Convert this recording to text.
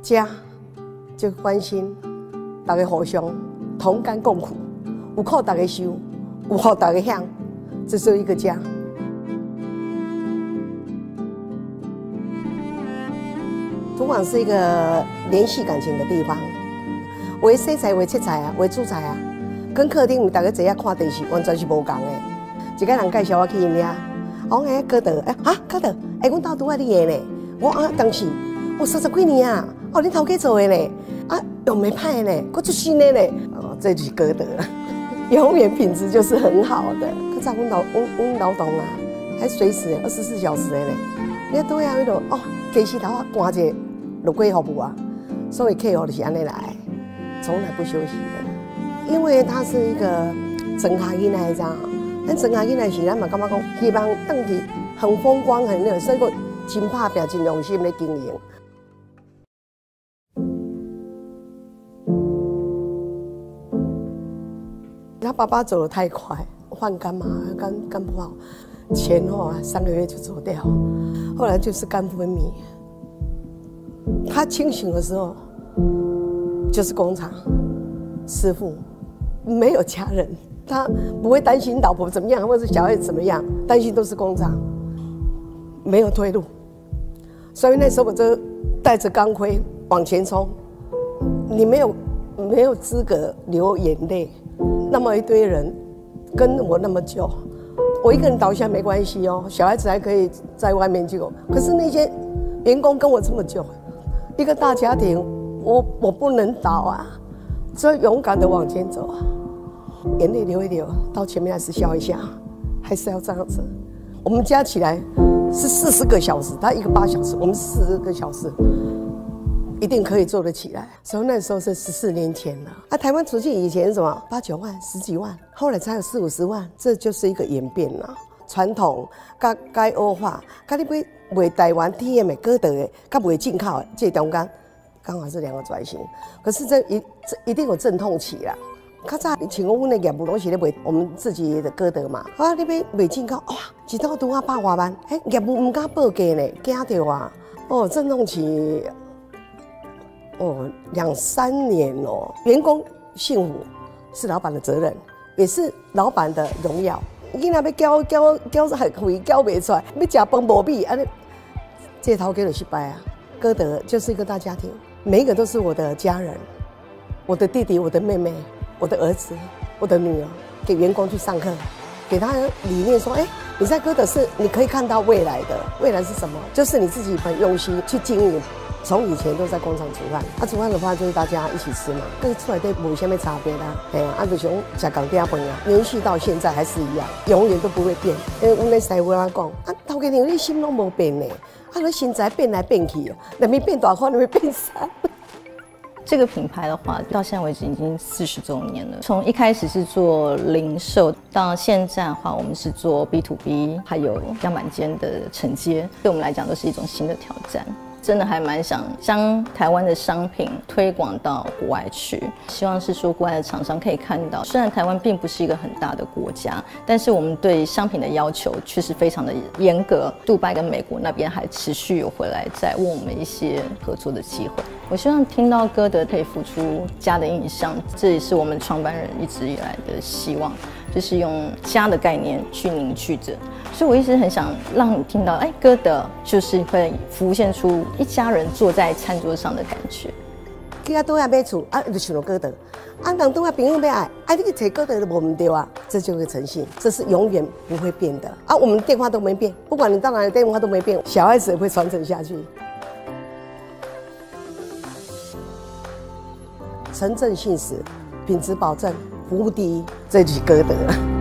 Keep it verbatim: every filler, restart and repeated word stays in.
家就关心，大家互相同甘共苦，有苦大家受，有福大家享，这是一个家。厨房是一个联系感情的地方，为洗菜、为切菜啊、为煮菜啊，跟客厅大家坐下看电视，完全是无共的。一个人介绍我去因遐，我讲哎哥德，哎啊哥德，哎阮兜拄仔你的呢，我啊当时我三十几年啊，哦你头家做的呢，啊又没歹呢，佫出新的呢，哦这就是哥德了，永远品质就是很好的。可早阮老阮阮老董啊，还随时二十四小时的呢，你拄仔迄落哦，鸡丝头啊赶者落过服务啊，所以客户就是安尼来，从来不休息的，因为他是一个真下囡仔，知道？咱真下囡仔是咱嘛感觉讲，希望转去很风光很那个，所以个真打拼、真用心的经营。他爸爸走得太快，换肝嘛，肝肝不好，前后啊三个月就走掉，后来就是肝分泌。他清醒的时候就是工厂师傅，没有家人。他不会担心老婆怎么样，或者小孩子怎么样，担心都是工厂，没有退路。所以那时候我就带着钢盔往前冲。你没有没有资格流眼泪，那么一堆人跟我那么久，我一个人倒下没关系哦，小孩子还可以在外面救。可是那些员工跟我这么久，一个大家庭，我我不能倒啊，只有勇敢的往前走啊。眼泪流一流，到前面还是笑一下，还是要这样子。我们加起来是四十个小时，他一个八小时，我们四十个小时，一定可以做得起来。所以那时候是十四年前了。啊，台湾出去以前什么八九万、十几万，后来才有四五十万，这就是一个演变了。传统甲该欧化，甲你要卖台湾 T M 的、哥德的，甲卖进口的，这中间刚好是两个转型。可是这一这一定有阵痛期啦。较早像我阮的业务拢是咧卖我们自己的歌德嘛，啊，你要卖进口，哇，一套拄啊百外万，哎，业务唔敢报价呢，惊着啊，哦，阵痛期，哦，两三年哦，员工幸福是老板的责任，也是老板的荣耀。囡仔要交交交还费交袂出来，要食饭无米，安尼，这头家就失败啊。歌德就是一个大家庭，每一个都是我的家人，我的弟弟，我的妹妹。我的儿子，我的女儿，给员工去上课，给他理念说：哎，你在歌德是你可以看到未来的，未来是什么？就是你自己很用心去经营。从以前都在工厂煮饭，啊，煮饭的话就是大家一起吃嘛，跟出来都没什么差别啦。哎呀，啊，就像吃港嗲饭啊，延续到现在还是一样，永远都不会变。因为我们的师傅啊讲，啊，头家娘你心拢无变呢，啊，你现在变来变去，那边变大块，那边变小。 这个品牌的话，到现在为止已经四十周年了。从一开始是做零售，到现在的话，我们是做 B to B， 还有样板间的承接，对我们来讲都是一种新的挑战。真的还蛮想将台湾的商品推广到国外去，希望是说国外的厂商可以看到，虽然台湾并不是一个很大的国家，但是我们对商品的要求却是非常的严格。杜拜跟美国那边还持续有回来在问我们一些合作的机会。我希望听到歌德可以付出家的印象，这也是我们创办人一直以来的希望，就是用家的概念去凝聚着。所以我一直很想让你听到，哎，歌德就是会浮现出一家人坐在餐桌上的感觉。 去啊，倒来买厝啊，就想到歌德。啊，人倒来朋友要爱，啊，你去找歌德都无唔对啊，这就是诚信，这是永远不会变的啊。我们电话都没变，不管你到哪里电话都没变，小孩子也会传承下去。诚正信实，品质保证，服务第一，这就是歌德了。